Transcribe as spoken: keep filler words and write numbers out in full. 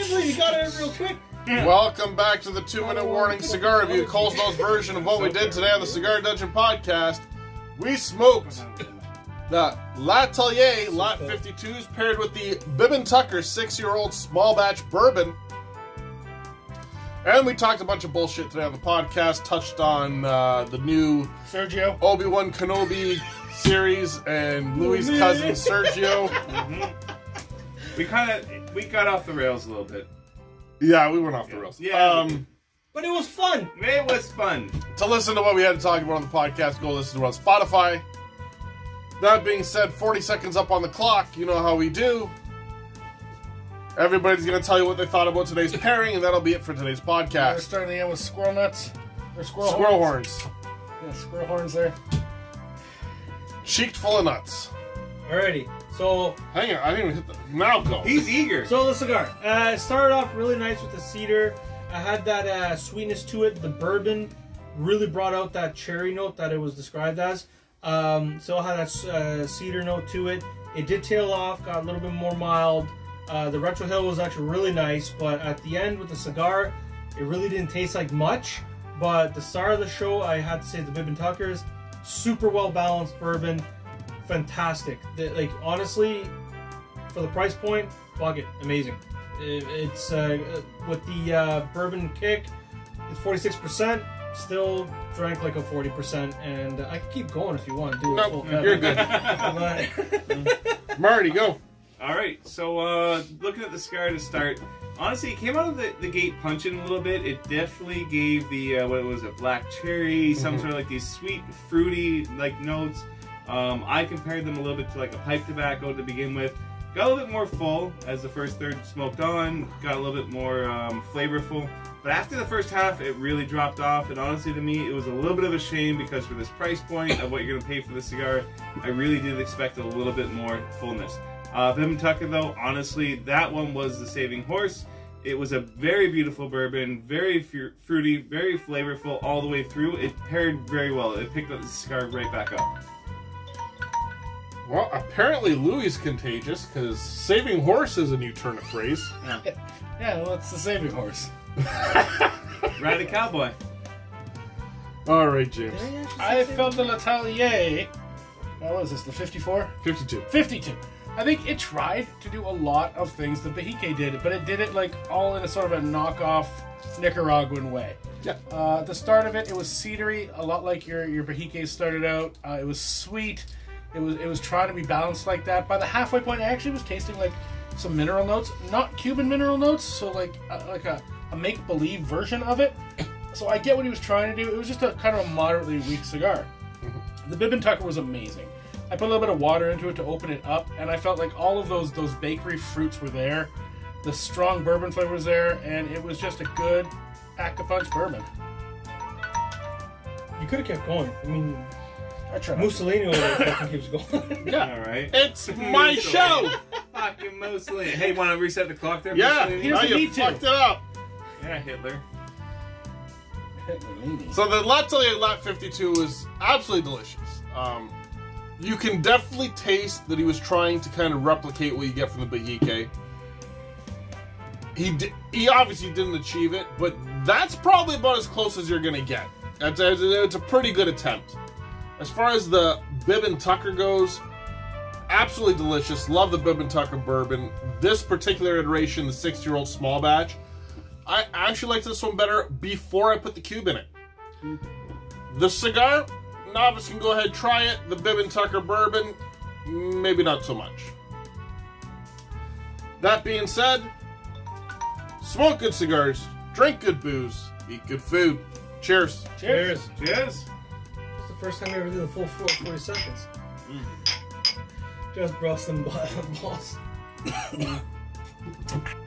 can't believe you got it real quick. Welcome back to the two-minute warning cigar review, Cole's Nose version of what we did today on the Cigar Dungeon podcast. We smoked the L'Atelier Lot fifty-twos paired with the Bib and Tucker six-year-old small batch bourbon. And we talked a bunch of bullshit today on the podcast, touched on uh, the new Sergio Obi-Wan Kenobi series and Louis' cousin Sergio. Mm-hmm. We kind of we got off the rails a little bit. Yeah, we went off the rails. Yeah, um, but it was fun. It was fun. To listen to what we had to talk about on the podcast, go listen to it on Spotify. That being said, forty seconds up on the clock. You know how we do. Everybody's going to tell you what they thought about today's pairing, and that'll be it for today's We're podcast. starting the end with squirrel nuts. Or squirrel, Squirrel horns. horns. Yeah, squirrel horns there. Cheeked full of nuts. Alrighty, so Hang on, I didn't even hit the... Now go. He's eager. so the cigar. Uh, it started off really nice with the cedar. I had that uh, sweetness to it. The bourbon really brought out that cherry note that it was described as. Um, so it had that uh, cedar note to it. It did tail off, got a little bit more mild. Uh, the Retro Hill was actually really nice, but at the end with the cigar, it really didn't taste like much. But the star of the show, I had to say, the Bib and Tuckers, super well balanced bourbon, fantastic. The, like honestly, for the price point, fuck it, amazing. It, it's uh, with the uh, bourbon kick, it's forty-six percent. Still drank like a forty percent, and uh, I can keep going if you want to do Nope, a full cut. you're good. But- Marty, go. All right, so uh, looking at the cigar to start, honestly, it came out of the, the gate punching a little bit. It definitely gave the, uh, what was it, black cherry, some Mhm. sort of like these sweet, fruity like notes. Um, I compared them a little bit to like a pipe tobacco to begin with. Got a little bit more full as the first third smoked on, got a little bit more um, flavorful. But after the first half, it really dropped off, and honestly to me, it was a little bit of a shame because for this price point of what you're going to pay for the cigar, I really did expect a little bit more fullness. Uh, Bib and Tucker, though, honestly, that one was the saving horse. It was a very beautiful bourbon, very fru fruity, very flavorful all the way through. It paired very well. It picked up the cigar right back up. Well, apparently Louis is contagious, because saving horse is a new turn of phrase. Yeah, well, it's the saving horse. Ride a cowboy. All right, James. I felt the L'Atelier. What was this, the fifty-four? fifty-two. fifty-two. I think it tried to do a lot of things the Behike did, but it did it like all in a sort of a knockoff Nicaraguan way. Yeah. Uh, at the start of it, it was cedary, a lot like your your Behike started out. Uh, it was sweet. It was it was trying to be balanced like that. By the halfway point, I actually was tasting like some mineral notes, not Cuban mineral notes, so like uh, like a, a make believe version of it. So I get what he was trying to do. It was just a kind of a moderately weak cigar. The Bib and Tucker was amazing. I put a little bit of water into it to open it up, and I felt like all of those those bakery fruits were there. The strong bourbon flavor was there, and it was just a good pack-a-punch bourbon. You could have kept going. I mean, I tried. Mussolini over there fucking keeps going. Yeah. All right. It's my show! Fucking Mussolini. Hey, want to reset the clock there? Yeah, Mussolini? now doesn't you need to. fucked it up. Yeah, Hitler. So the L'Atelier Lot fifty-two was absolutely delicious. Um, you can definitely taste that he was trying to kind of replicate what you get from the Behike. He di he obviously didn't achieve it, but that's probably about as close as you're going to get. It's a, it's a pretty good attempt. As far as the Bib and Tucker goes, absolutely delicious. Love the Bib and Tucker bourbon. This particular iteration, the six-year-old small batch, I actually liked this one better before I put the cube in it. The cigar, novice can go ahead and try it. The Bib and Tucker bourbon, maybe not so much. That being said, smoke good cigars, drink good booze, eat good food. Cheers. Cheers. Cheers. It's the first time I ever did the full forty seconds. Mm. Just brought some balls.